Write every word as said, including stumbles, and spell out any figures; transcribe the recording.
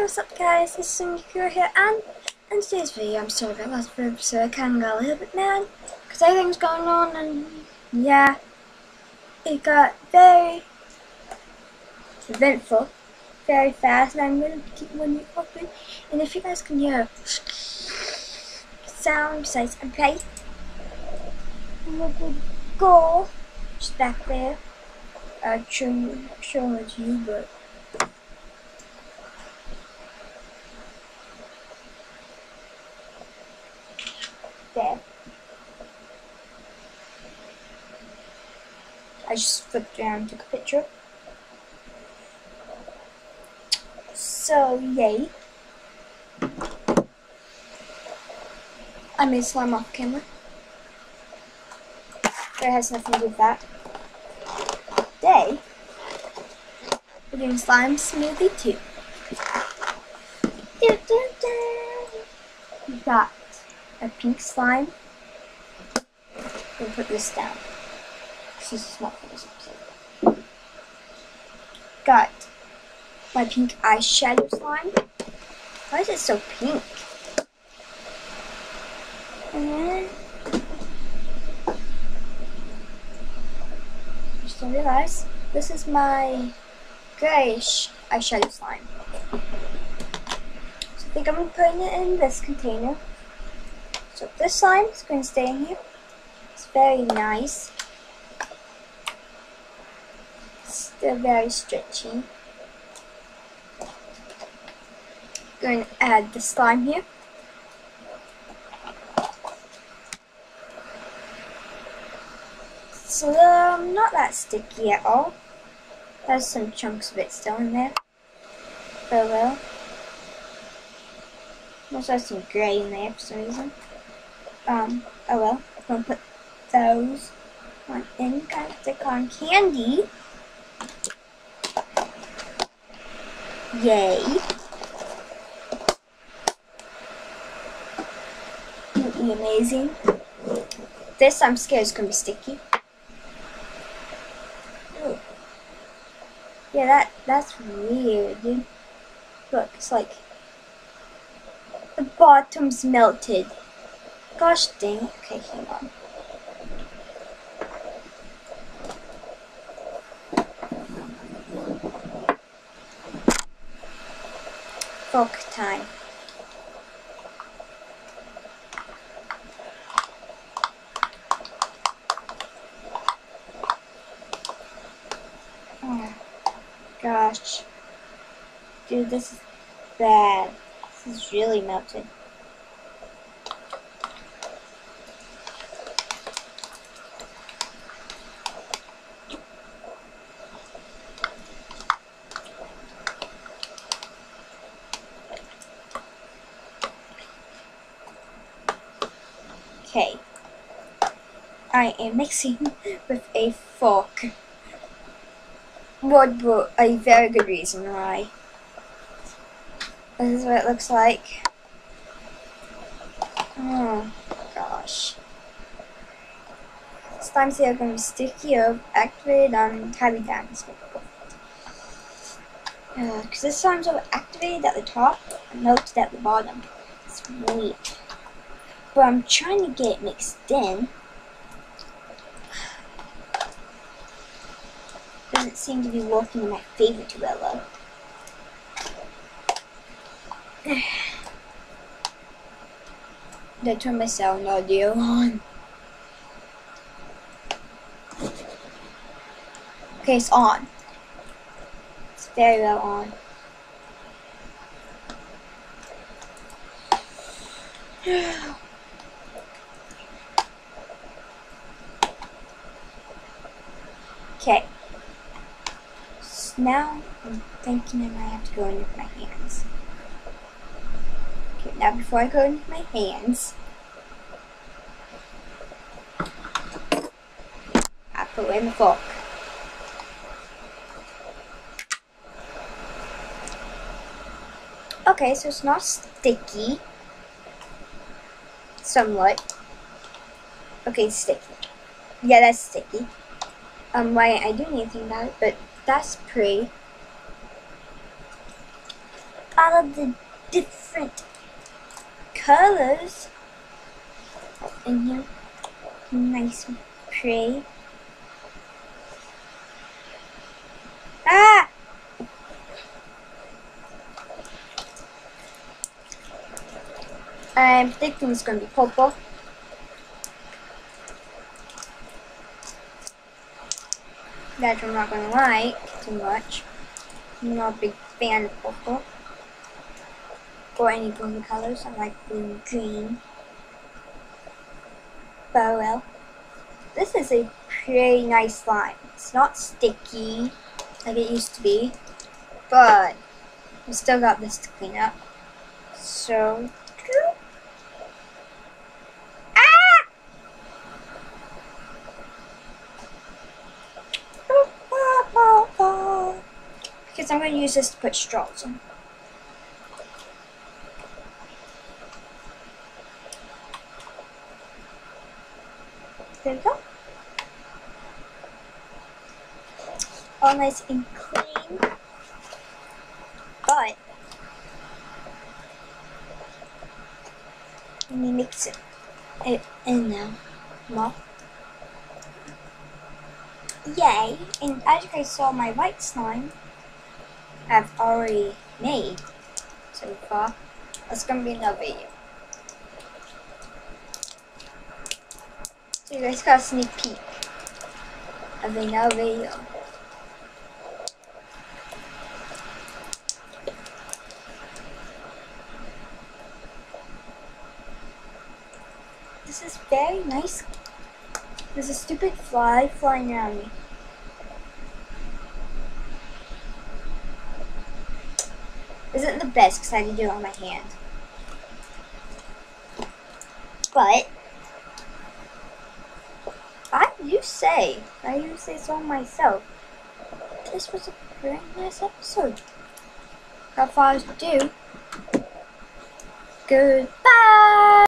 what's up guys, it's Sungikura here, and in today's video, I'm sorry about last video, so I kind of got a little bit mad, because everything's going on, and yeah, it got very eventful, very fast, and I'm going to keep one open, and if you guys can hear sound besides I'm playing, look at go, just back there. I'm showing, showing it to you, but there. I just flipped around and took a picture. So, yay. I made slime off camera. But it has nothing to do with that. Today, we're doing slime smoothie too. Do, do, do. We've got a pink slime. We'll put this down. This is not for this episode. Got my pink eyeshadow slime. Why is it so pink? And then just to realize this is my grayish eyeshadow slime. So I think I'm gonna put it in this container. So this slime is going to stay in here. It's very nice. Still very stretchy. Going to add the slime here. So um, not that sticky at all. There's some chunks of it still in there. Oh well. Also has some grey in there for some reason. Um, oh well, I'm gonna put those on in, kind of stick on candy. Yay. Absolutely amazing. This I'm scared is gonna be sticky. Ooh. Yeah, that that's weird, dude. Look, it's like the bottom's melted. Gosh dang it. Okay, hang on. Fork time. Oh gosh. Dude, this is bad. This is really melted. Okay, I am mixing with a fork. What, but a very good reason why. This is what it looks like. Oh gosh. Slimes here are going to be sticky or activated on tiny dance. Because uh, this slime's over activated at the top and melted at the bottom. It's weird. But I'm trying to get it mixed in. Doesn't seem to be working in my favor too well. Did I turn my sound audio on? Okay, it's on. It's very well on. Okay, so now I'm thinking I might have to go in with my hands. Okay, now before I go in with my hands, I put in the fork. Okay, so it's not sticky. Somewhat. Okay, it's sticky. Yeah, that's sticky. Um, why I do anything about it, but that's pretty. all of the different colors in here. Nice and pretty. Ah! I'm thinking it's going to be purple. That I'm not going to like too much. I'm not a big fan of purple. Or any blue colors. I like blue and green. But well, this is a pretty nice slime. It's not sticky like it used to be, but we still got this to clean up. So, ah! Because I'm going to use this to put straws in. There we go. All nice and clean. But let me mix it, it in now. More. Yay! And as you guys saw, my white slime I've already made so far. That's gonna be another video. So you guys got a sneak peek of another video. This is very nice. There's a stupid fly flying around me. Isn't the best because I had to do it on my hand. But I do say, I do say so myself. This was a very nice episode. Got far to do. Goodbye.